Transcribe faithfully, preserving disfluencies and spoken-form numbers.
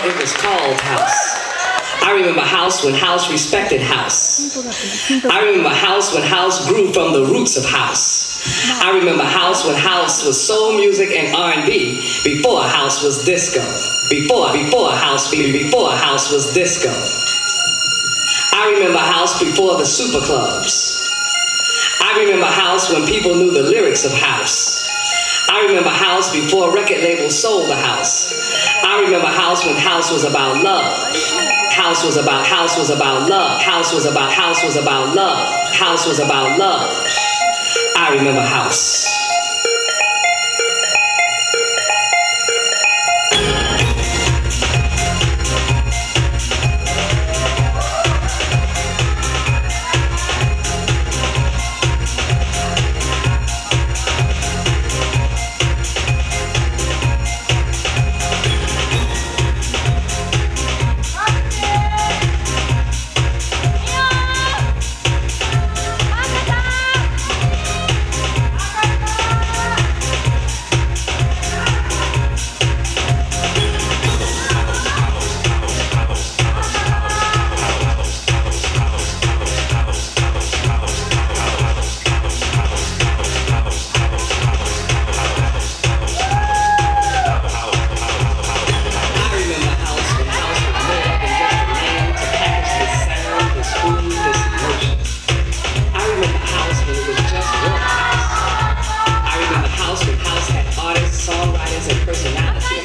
it was called house. I remember house when house respected house. I remember house when house grew from the roots of house. I remember house when house was soul music and R and B before house was disco. Before, before house, before house was disco. I remember house before the super clubs. I remember house when people knew the lyrics of house. I remember house before record labels sold the house. I remember house when house was about love. House was about, house was about love. House was about, house was about love. House was about love. I remember house. Songwriters and personalities.